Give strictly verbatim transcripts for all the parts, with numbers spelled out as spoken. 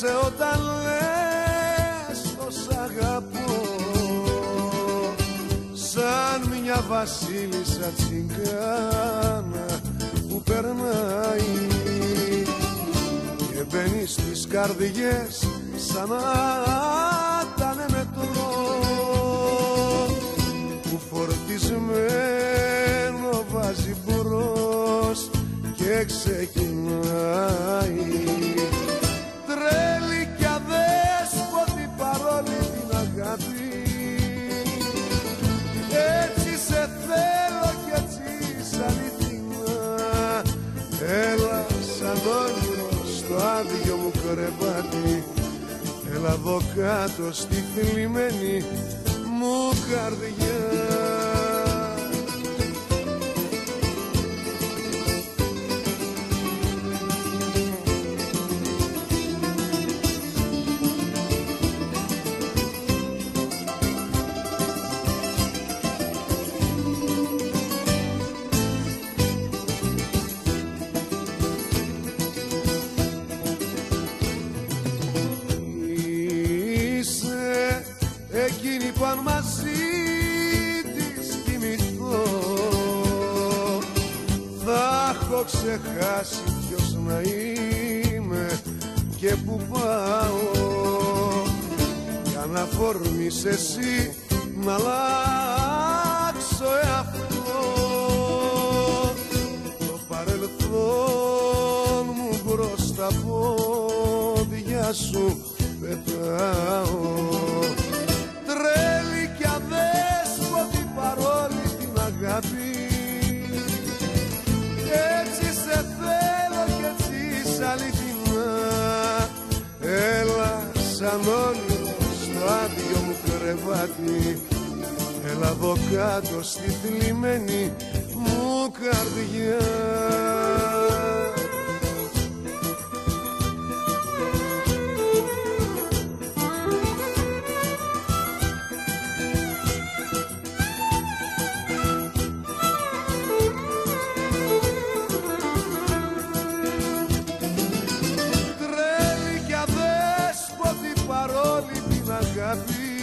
Σκέφτεσαι όταν λες πως αγαπώ, σαν μια βασίλισσα τσιγκάνα που περνάει και μπαίνει στις καρδιές σαν να ήτανε μετρό, που φορτισμένο βάζει μπρος και ξεκινάει. Τρέλη κι αδέσποτη παρόλη την αγάπη, έτσι σε θέλω κι έτσι σ' αληθινά. Έλα σαν όνειρο στο άδειο μου κρεβάτι, έλα εδώ κάτω στη θλιμμένη μου καρδιά. Εκείνη που αν μαζί της κοιμηθώ θα έχω ξεχάσει ποιος να είμαι και που πάω, για να φορμείς εσύ να αλλάξω εαυτό. Το παρελθόν μου μπρος στα πόδια σου πετάω. Τρέλη κι αδέσποτη παρόλη την αγάπη, έτσι σε θέλω κι έτσι σ' αληθινά. Έλα σαν όνειρο στο άδειο μου κρεβάτι, έλα εδώ κάτω στη θλιμμένη μου καρδιά. Αγάπη,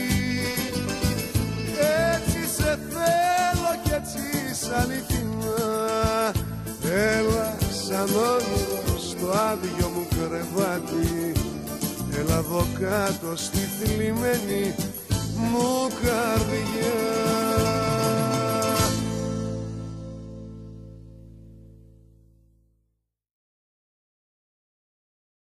έτσι σε θέλω κι έτσι σ' αληθινά. Έλα σαν όνειρο στο άδειο μου κρεβάτι, έλα εδώ κάτω στη θλιμμένη μου καρδιά.